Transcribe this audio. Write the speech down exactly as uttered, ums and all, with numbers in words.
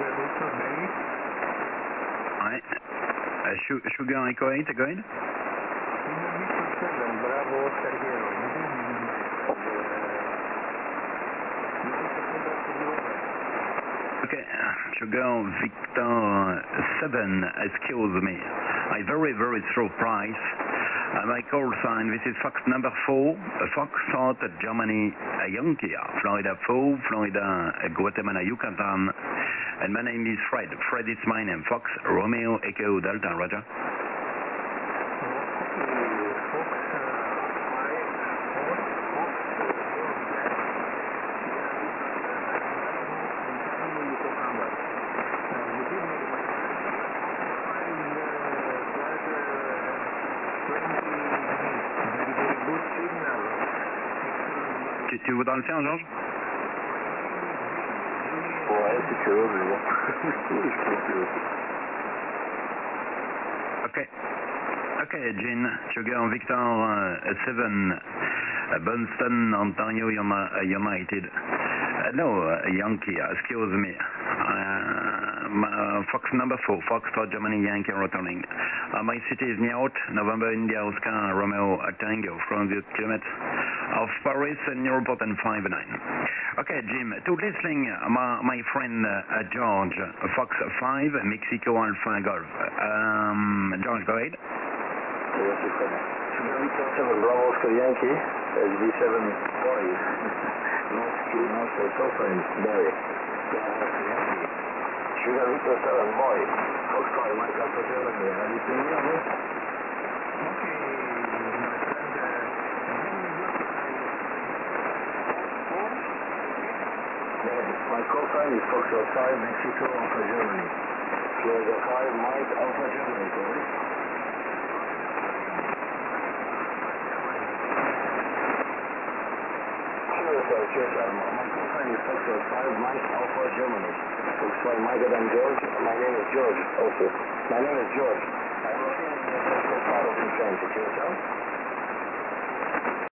Ouais. Uh, Su- Sugar Echo eight, go ahead. Bravo, Sergio. Okay, uh, Sugar Victor seven, excuse me. I very, very surprised. Uh, my call sign, this is Fox number four, uh, Fox South Germany, uh, Yankee, Florida four, Florida, uh, Guatemala, Yucatan. And my name is Fred. Fred is my name. Fox, Romeo, Echo, Delta, Roger. Tu, tu voudras le faire, Georges? Ouais, si tu veux, mais bon. Je pense que... Ok. Ok, Jean. Sugar Victor uh, seven, uh, Boston, Ontario, United. Uh, no, uh, Yankee, excuse me. Uh, my, uh, Fox number four, Fox for Germany, Yankee returning. Uh, my city is Niort, November, India, Oscar, Romeo, Tango, from the kilometers of Paris, and Newport, and five nine. Okay, Jim, to listening, my, my friend uh, George, Fox five, Mexico, Alpha, Golf. Um, George, go ahead. Yes, you can. Sugar Victor seven, Bravo, Oscar, Yankee, S B seven, boy. North Q, North Southern, boy. Sugar Victor seven, boy. Fox five, Mike Alpha, Germany. Are you seeing me? Okay, my friend. My call sign is Foxtrot five, Mexico, Alpha, Germany. Florida five, Mike, Alpha, Germany, sorry. Sure, sir, sure, sir. My call sign is Foxtrot five, Mike, Alpha, Germany. Fox five, Mike, and George. My name is George, also. My name is George. I'm located in the part of the French, okay, sir?